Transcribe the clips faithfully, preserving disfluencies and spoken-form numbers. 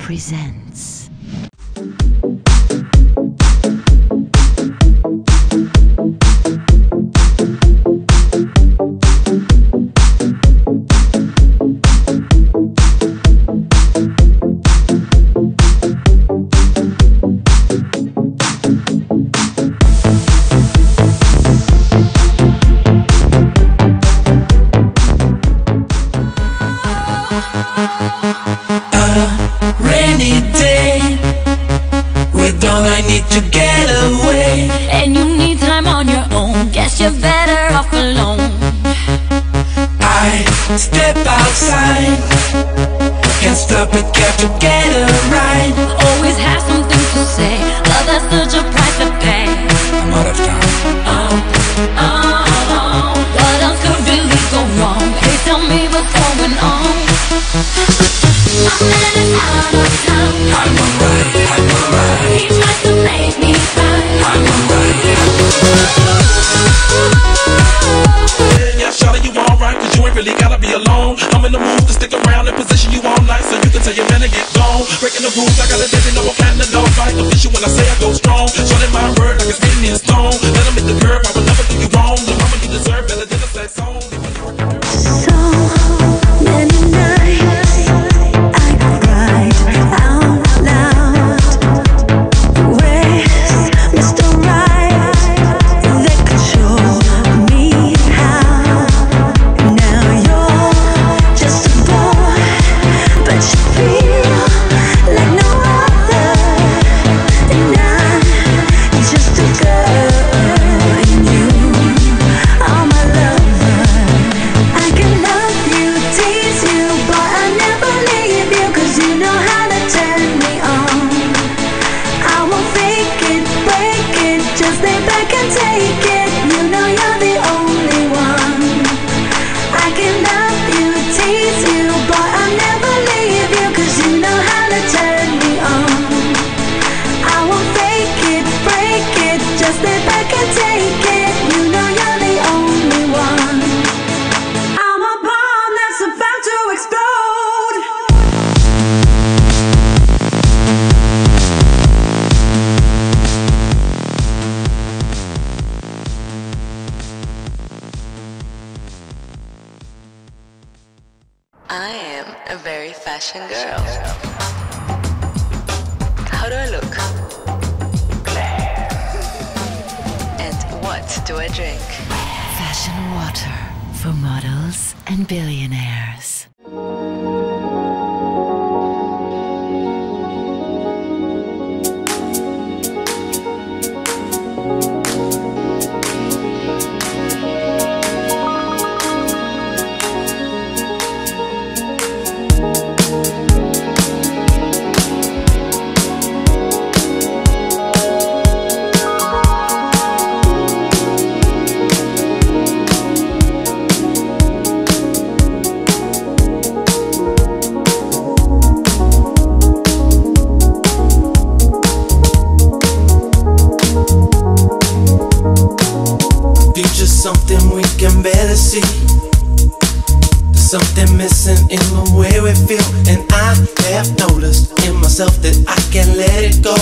presents rainy day with all I need to get away, and you need time on your own. Guess you're better off alone. I step outside, can't stop it, got to get a ride. Always have something to say, love that's such a price to pay. I'm out of time. Oh, oh, oh, what else could really go wrong? Please tell me what's going on. My man is out of town. I'm alright, I'm alright. He tries to make me cry. I'm alright. Yeah, shawty, you alright, cause you ain't really gotta be alone. I'm in the mood to stick around and position you all night, so you can tell your man to get gone. Breaking the rules, I got a daisy, no I'm planning to dog fight. Official when I say I go strong. Shorty my word like it's written in stone. Let them hit the curb, I will never do you wrong. The mama you deserve better than a sad song. So many nights I cried out loud. Where's Mister Right that could show me how? Now you're just a boy, but you feel like no other, and I'm just a girl, and you are my lover. I can love you, tease you, but I never leave you, cause you know how to turn me on. I won't fake it, break it, just lay back and take it. You know you're the only one. I can love you, tease you, but I never leave you, cause you know how to turn me on. I won't fake it, break it, just lay back and take it. You know you're the only one. I'm a bomb that's about to explode. I am a very fashion girl. How do I look? And what do I drink? Fashion Water for models and billionaires. Future's something we can barely see. There's something missing in the way we feel, and I have noticed in myself that I can't let it go.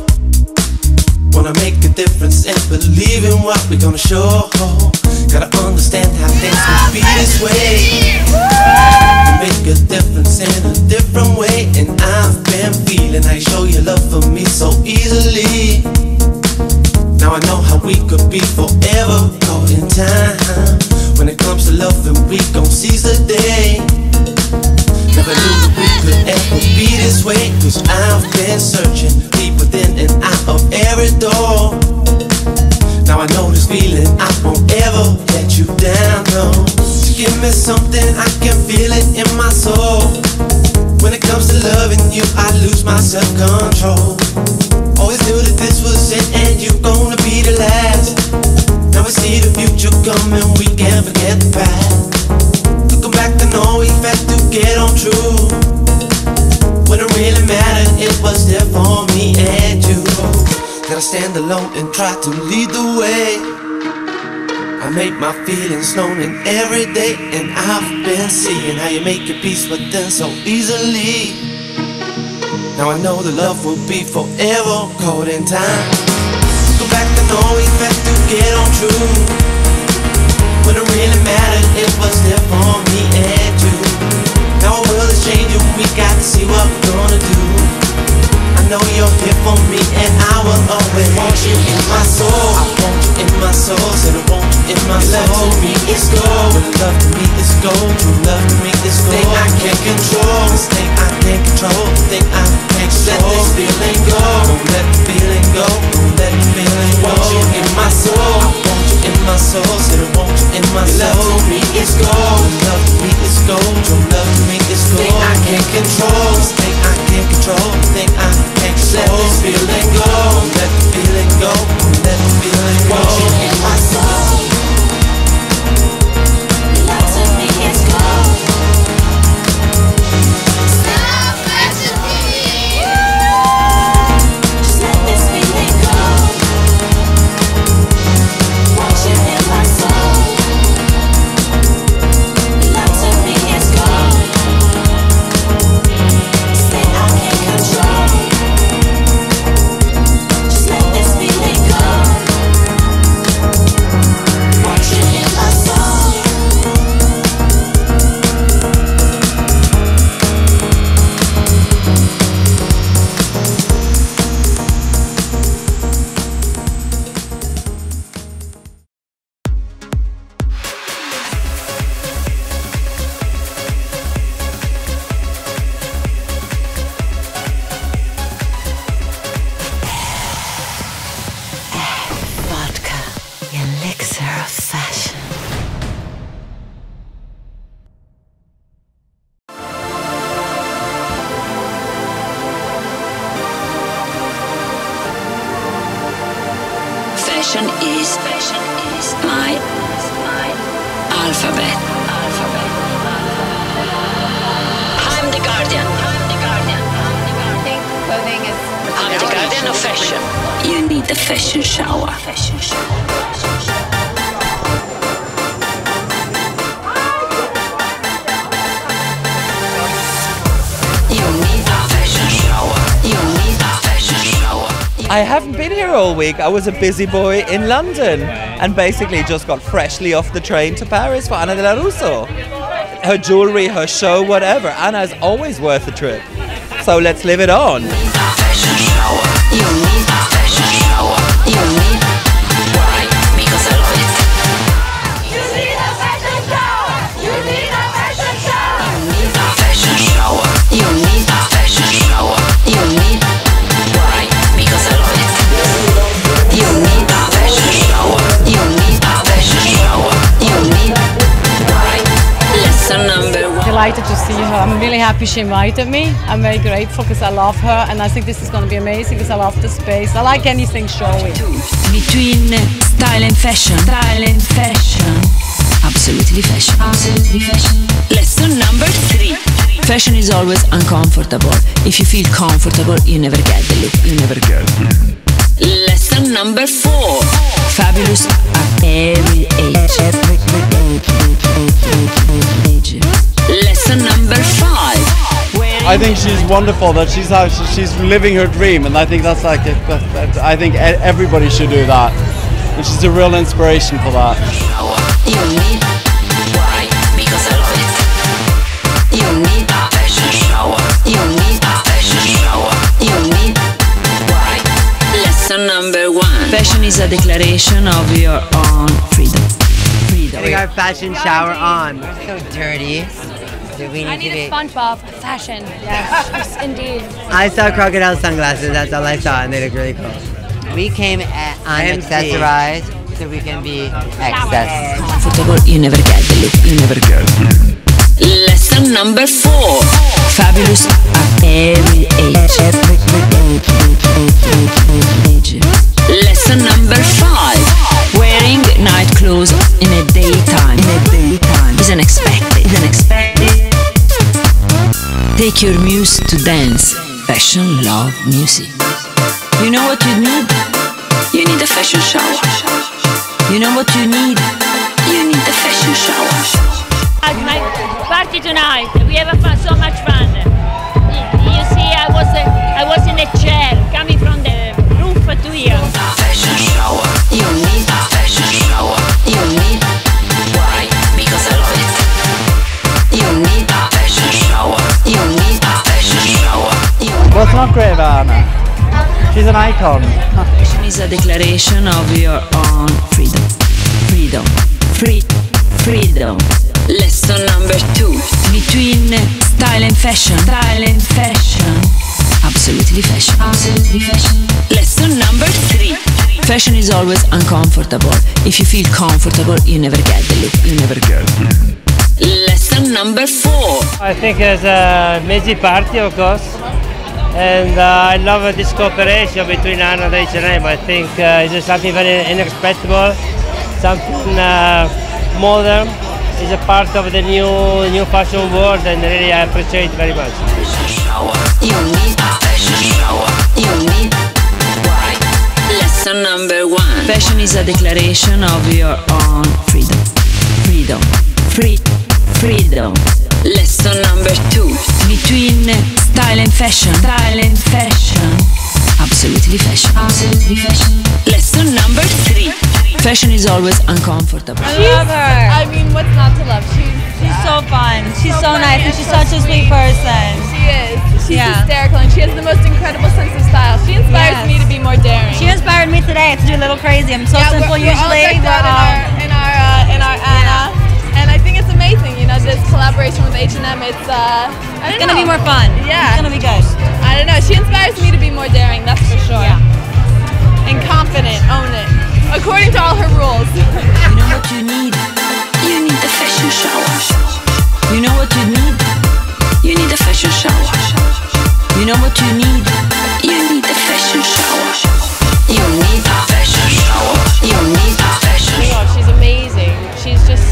Wanna make a difference and believe in what we're gonna show. Gotta understand how things can be this way. Make a difference in a different way, and I've been feeling how you show your love for me so easily. Now I know how we could be forever caught in time. When it comes to loving, we gon' seize the day. Never knew that we could ever be this way, cause I've been searching deep within and out of every door. Now I know this feeling, I won't ever let you down, no. So give me something, I can feel it in my soul. When it comes to loving you, I lose my self-control. Always knew that this was it and you gonna be the last. Now we see the future coming, we can't forget the past. Looking back to know we've had to get on true. When it really mattered, it was there for me and you. Gotta stand alone and try to lead the way. I make my feelings known in every day, and I've been seeing how you make your peace with them so easily. Now I know the love will be forever caught in time. Go back and always had to get on true. When it really mattered, it was there for me and you. Now our world is changing, we got to see what we're gonna do. I know you're here for me and I will always want you in my soul. I want you in my soul, said I want you in my soul. Love to me is gold, love to me is gold. True love to me is gold. Thing I can't control, this thing I can't control, thing I can't control. Let this feeling go, don't let the feeling go, don't let the feeling go. I want you in my soul, I want you in my soul, said I want you in my soul. Love to me is gold, love to me is gold. True love to me is gold. Thing I can't control, this thing I can't control, thing I can't control. Let this feeling go, let the feeling go, let the feeling go. Want you in my soul. Love to me is gold. Stop Fashion T V. Just let this feeling go. Want you in my soul. Love to me is gold. Stay I can't control. Just let this feeling go. Want you in my soul. Vodka, the elixir of fashion. Fashion is fashion is my my alphabet. Alphabet. I'm the guardian. I'm the guardian. I'm the guardian. Clothing is I'm the guardian of fashion. You need a fashion shower. Fashion shower. You need a fashion shower. You need a fashion shower. I haven't been here all week. I was a busy boy in London and basically just got freshly off the train to Paris for Anna de la Russo. Her jewellery, her show, whatever. Anna's always worth a trip. So let's live it on. You need a fashion shower. You need a fashion shower. You need. Why? Because I love it. You need a fashion shower. You need a fashion shower. You need a fashion shower. You need a fashion shower. You need. Why? Because I love it. You need a fashion shower. You need a fashion shower. You need. Why? Lesson number one. delighted to see her. I'm really happy she invited me. I'm very grateful because I love her and I think this is going to be amazing because I love the space. I like anything showy. Between style and fashion. Style and fashion. Absolutely fashion. Absolutely fashion. Lesson number three. Fashion is always uncomfortable. If you feel comfortable, you never get the look. You never get it. Lesson number four. Fabulous at every age. Lesson number five. I think she's wonderful. That she's how she's living her dream, and I think that's like it. That, that, I think everybody should do that, and she's a real inspiration for that. You need why? Because I love it. You need a fashion shower. You need a fashion shower. You need why? Lesson number one. Fashion is a declaration of your own freedom. Freedom. Getting our fashion shower on. So dirty. Do we need I need to be? a SpongeBob fashion. Yes, indeed. I saw crocodile sunglasses. That's all I saw, and they look really cool. We came at unaccessorized, so we can be excess. Comfortable, you never get the look. You never get it. Lesson number four. Fabulous at every age. Lesson number five. Wearing night clothes in a daytime. In a daytime is unexpected. Is unexpected. Take your muse to dance. Fashion, love, music. You know what you need? You need a fashion shower. You know what you need? You need a fashion shower. At my party tonight, we have fun, so much fun. You see I was uh, I was in a chair coming from the roof to here. Fashion show. You need a fashion show. You need. Why? Because I love it. You need a fashion show. You need a fashion show. What's not great about Anna? She's an icon. Fashion is a declaration of your own freedom. Freedom. Free. Freedom. Lesson number two. Between style and fashion. Style and fashion. Absolutely fashion. Absolutely fashion. Lesson number three. Fashion is always uncomfortable. If you feel comfortable, you never get the look. You never get it. Lesson number four. I think it's a F T V Party, of course. And uh, I love uh, this cooperation between Anna and H and M. I think uh, it's just something very unexpected, something uh, modern. It's a part of the new new fashion world, and really I appreciate it very much. You need a fashion show. You need. Why? Lesson number one. Fashion is a declaration of your own freedom. Freedom. Free. Freedom. Lesson number two. Between style and fashion. Style and fashion. Absolutely fashion. Absolutely fashion. Lesson number three. Fashion is always uncomfortable. I love her. I mean, what's not to love? She's, she's so fun. She's so, so nice, and she's such a sweet person. She is. She's yeah. hysterical, and she has the most incredible sense of style. She inspires yes. me to be more daring. She inspired me today to do a little crazy. I'm so yeah, simple we're, we're usually. All decked out in our in our uh, in our Anna, yeah. And I think it's amazing. You know, this collaboration with H and M. It's uh, I it's don't gonna know. be more fun. Yeah, it's gonna be good. I don't know. She inspires me to be more daring. That's for sure. Yeah. And confident. Own it. According to all her rules. You know what you need? You need a fashion shower. You know what you need? You need a fashion shower. You know what you need? You need a fashion shower. You need a fashion shower. You need a fashion shower. Oh my God, she's amazing. She's just,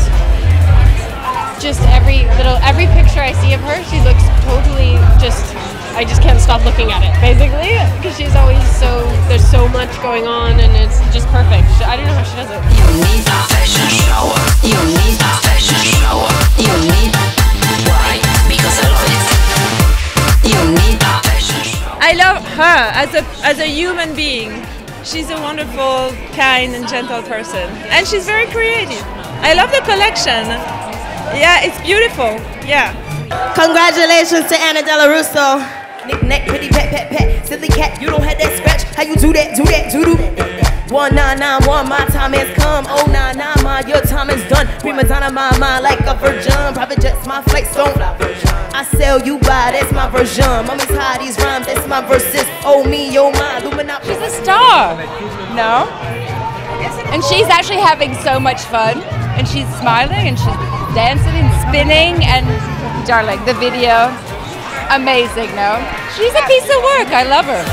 just every little, every picture I see of her, she looks totally just. I just can't stop looking at it, basically, because she's always so, there's so much going on, and it's just perfect. She, I don't know how she does it. You need a fashion shower. You need a fashion shower. You need. Why? Because I love it. You need a fashion shower. I love her as a, as a human being. She's a wonderful, kind, and gentle person, and she's very creative. I love the collection. Yeah, it's beautiful. Yeah. Congratulations to Anna Dello Russo. Nick, neck, pretty, pet, pet, pet. Silly cat, you don't have that scratch. How you do that, do that, do do? one nine nine one, my time has come. oh nine nine, my, your time is done. Prima donna, my mind like a virgin. Private jets, my flights don't. I sell, you buy, that's my version. Mommy's high, these rhymes, that's my verses. Oh me, oh my, Illuminati. She's a star. No? And she's actually having so much fun. And she's smiling, and she's dancing and spinning, and darling, the video. Amazing, no? She's a piece of work. I love her.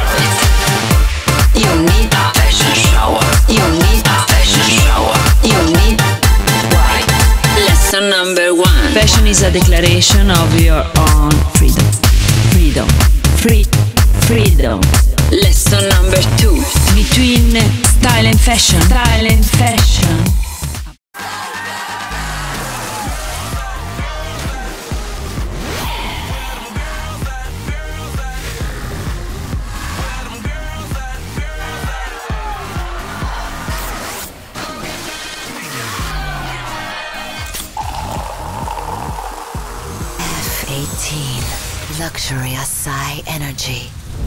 You need a fashion shower. You need a fashion shower. You need. Why? Lesson number one. Fashion is a declaration of your own freedom. Freedom. Free. Freedom. Lesson number two. Between style and fashion. Style and fashion. eighteen. Luxury Acai Energy.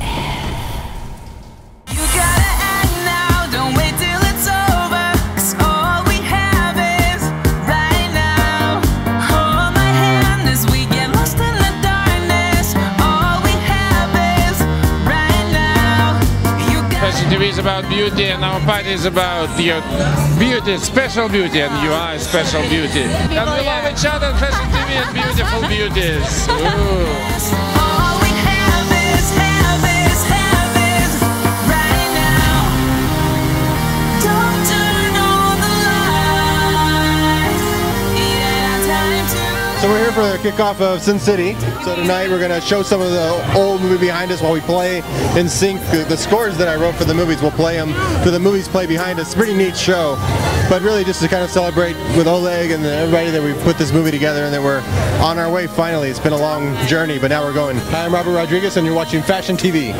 You gotta act now, don't wait till it's over. 'Cause all we have is right now. Hold my hand as we get lost in the darkness. All we have is right now. You Fashion T V is about beauty, and our party is about your beauty, special beauty, and you are special beauty. And we love each other, Fashion T V and beautiful beauties. Ooh. all we have is, have is, have is right now. Don't turn on the lights. It ain't our time to. So we're here for the kickoff of Sin City. So tonight we're going to show some of the old movie behind us while we play in sync. The, the scores that I wrote for the movies, we'll play them for the movies play behind us. It's a pretty neat show. But really just to kind of celebrate with Oleg and everybody that we put this movie together and that we're on our way finally. It's been a long journey, but now we're going. Hi, I'm Robert Rodriguez and you're watching Fashion T V.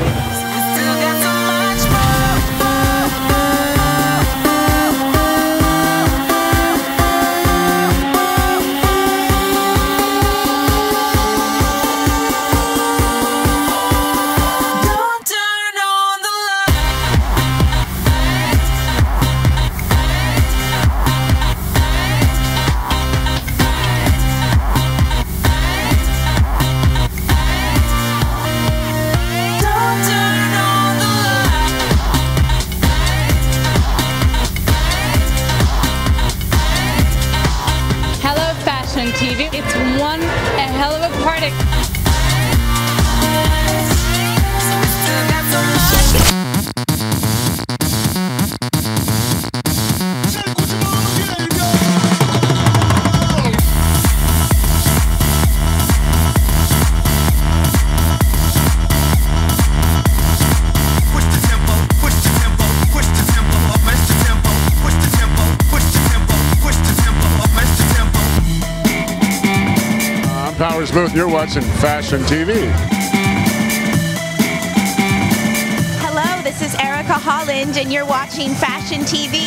T V. It's one a hell of a party. Smooth, you're watching Fashion T V. Hello, this is Erica Holland, and you're watching Fashion T V.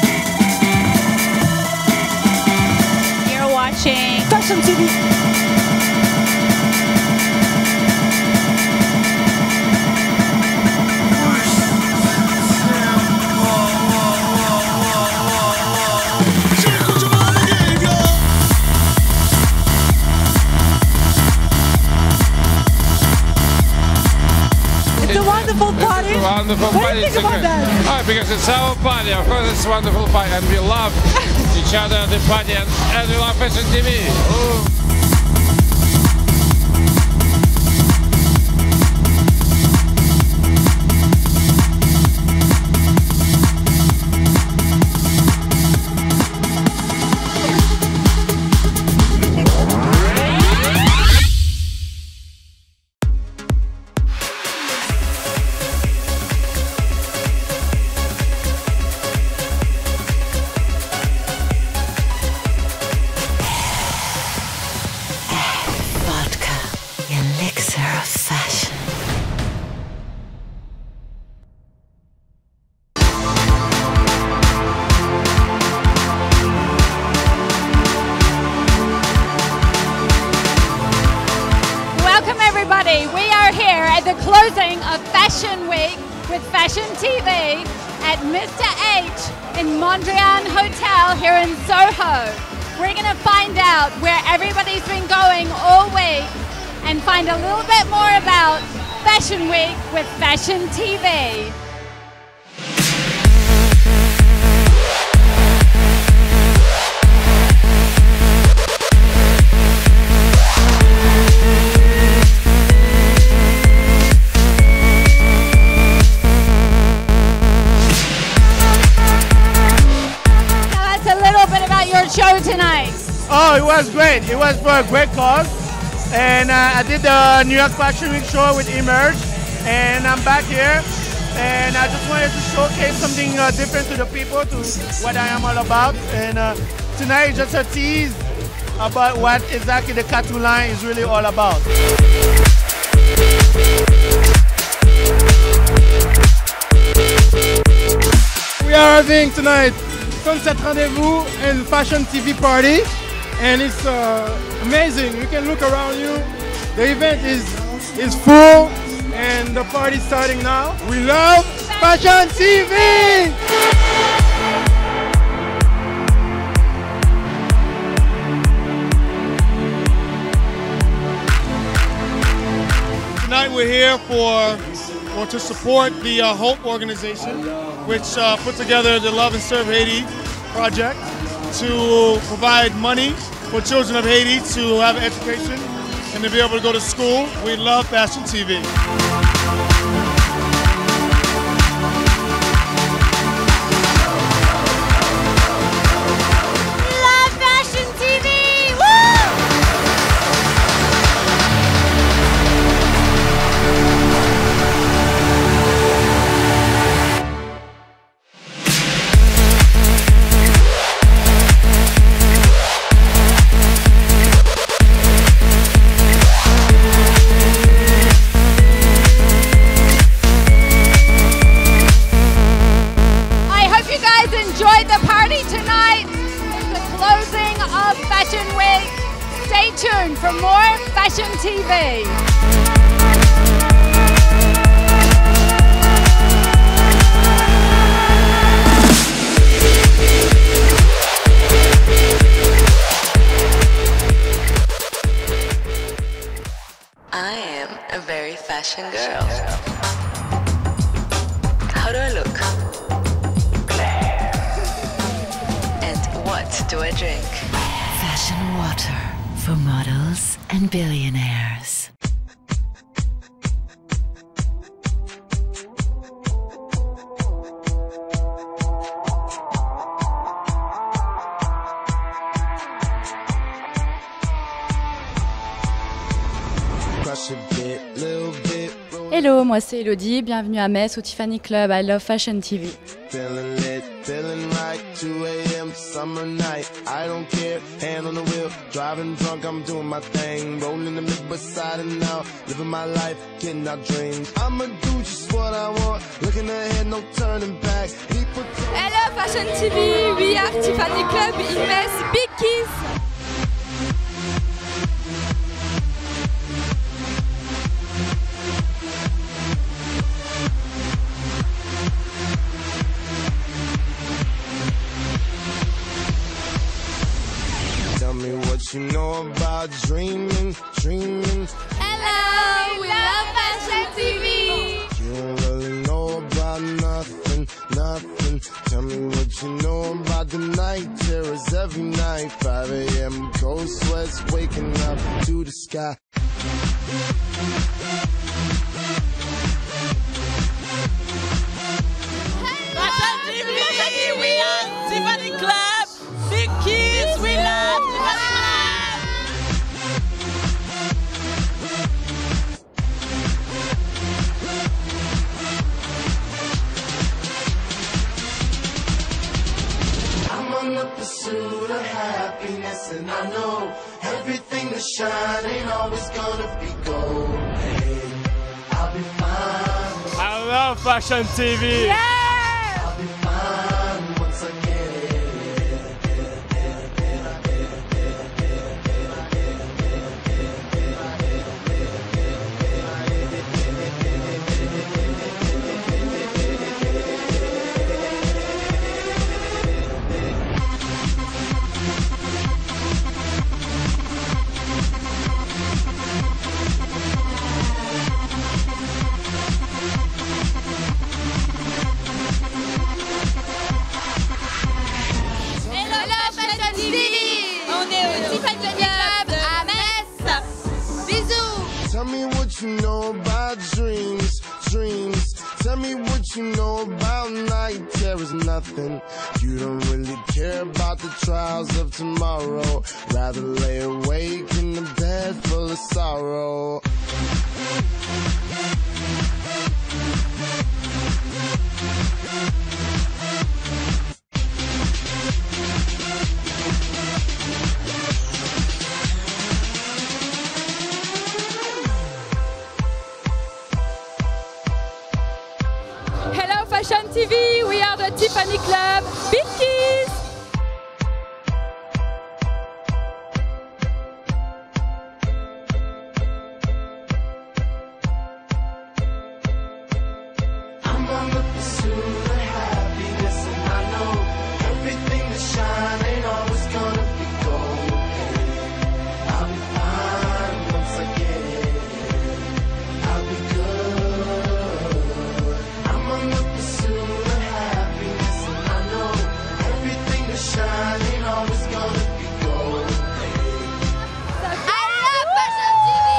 You're watching Fashion T V. Party. It's a wonderful what party. do you think about that? Oh, because it's our party. Of course, it's a wonderful party, and we love each other at the party, and, and we love Fashion T V. Ooh. We are here at the closing of Fashion Week with Fashion T V at Mister H in Mondrian Hotel here in Soho. We're going to find out where everybody's been going all week and find a little bit more about Fashion Week with Fashion T V. Show tonight. Oh, it was great. It was for a great cause. And uh, I did the New York Fashion Week show with Emerge. And I'm back here. And I just wanted to showcase something uh, different to the people, to what I am all about. And uh, tonight is just a tease about what exactly the Cuckoo line is really all about. We are having tonight Sunset Rendezvous and Fashion T V Party, and it's uh, amazing. You can look around you. The event is is full, and the party is starting now. We love Fashion T V! Tonight we're here for or to support the uh, Hope organization, which uh, put together the Love and Serve Haiti project to provide money for children of Haiti to have an education and to be able to go to school. We love Fashion T V. Love Fashion T V! Woo! tuned for more Fashion T V. I am a very fashion girl. How do I look? And what do I drink? Fashion water for models and billionaires. Hello, moi c'est Elodie, bienvenue à Metz au Tiffany Club. I love Fashion T V. Feeling lit, feeling right, two A M summer night. I don't care, hand on the wheel, driving drunk, I'm doing my thing. Rolling the mid beside and now, living my life, getting our dreams. I'ma do just what I want, looking ahead, no turning back. People Hello Fashion T V, we are Tiffany Club in Metz, big kiss. Tell me what you know about dreaming, dreaming. Hello, we love Fashion T V. You don't really know about nothing, nothing. Tell me what you know about the night terrors every night. five A M cold sweats waking up to the sky. Fashion T V, we are Tiffany Club. Big kids, we love Tiffany Club. I'm on the pursuit of happiness, and I know everything that shine ain't always gonna be gold. Hey, I'll be fine. I love Fashion T V. Yeah! I'll be fine once I get it. Tell me what you know about dreams, dreams. Tell me what you know about night terrors, nothing. You don't really care about the trials of tomorrow. Rather lay awake in the bed full of sorrow. Hello Fashion T V, we are the Tiffany Club, big kiss. I'm on the pursuit of happiness, and I know everything that shine ain't always gonna be gold. I'll be fine once I get it. I'll be good. I'm on the pursuit of happiness, and I know everything that shine ain't always gonna be gold. I love Fashion T V.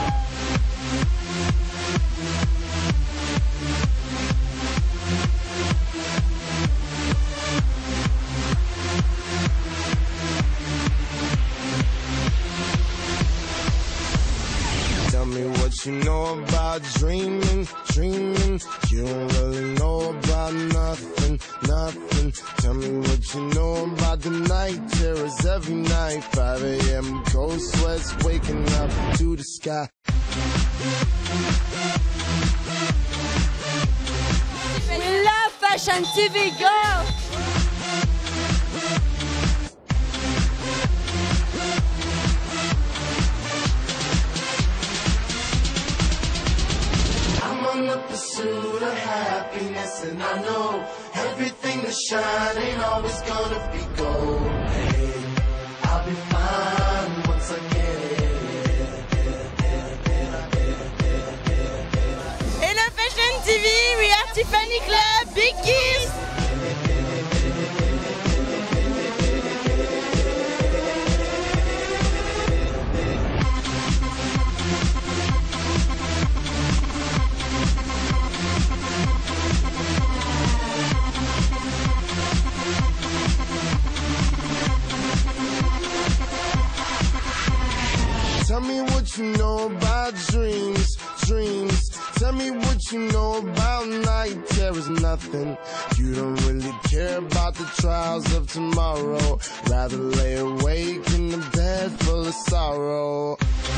Tell me what you know about dreaming, dreaming. You don't really know about nothing, nothing. Tell me what you know about the night terrors every night. five A M cold sweats waking up to the sky. We love Fashion T V, girl. both be golden. I'll be fine once I get it. Hello Fashion T V, we are Tiffany Club, big kiss! Tell me what you know about dreams, dreams. Tell me what you know about night terrors, nothing. You don't really care about the trials of tomorrow. Rather lay awake in the bed full of sorrow.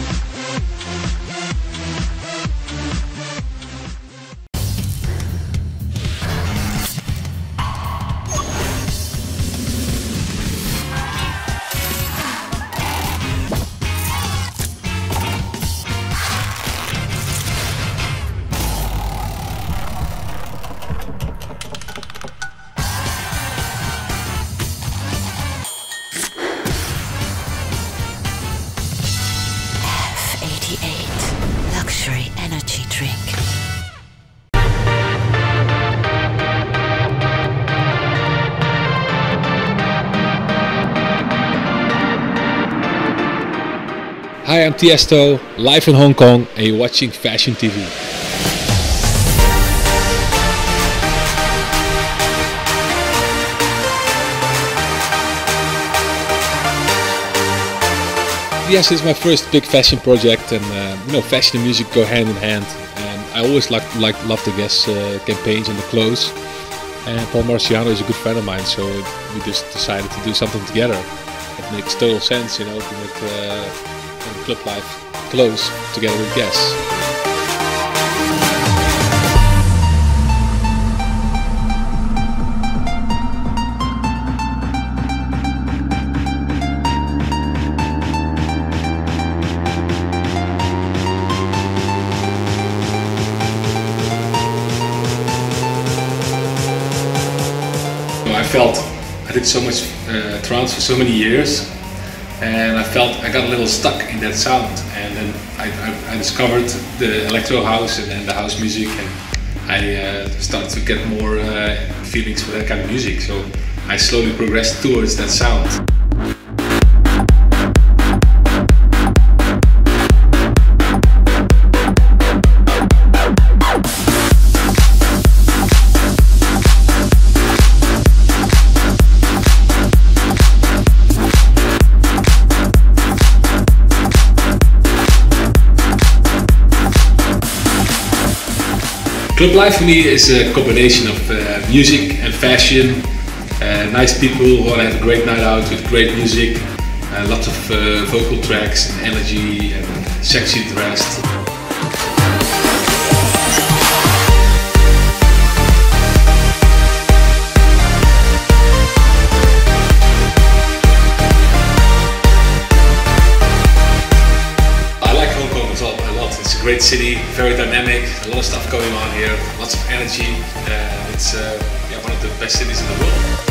Luxury energy drink. Hi, I'm Tiesto, live in Hong Kong, and you're watching Fashion T V. Yes, it's my first big fashion project, and uh, you know, fashion and music go hand in hand. And I always like, like love the guest uh, campaigns and the clothes. And Paul Marciano is a good friend of mine, so we just decided to do something together. It makes total sense, you know, to make uh, Club Life clothes together with guests. I felt I did so much uh, trance for so many years, and I felt I got a little stuck in that sound. And then I, I, I discovered the electro house and, and the house music, and I uh, started to get more uh, feelings for that kind of music. So I slowly progressed towards that sound. Club life for me is a combination of uh, music and fashion, uh, nice people who want to have a great night out with great music, uh, lots of uh, vocal tracks and energy and sexy dressed. It's a great city, very dynamic, a lot of stuff going on here, lots of energy. Uh, it's uh, yeah, one of the best cities in the world.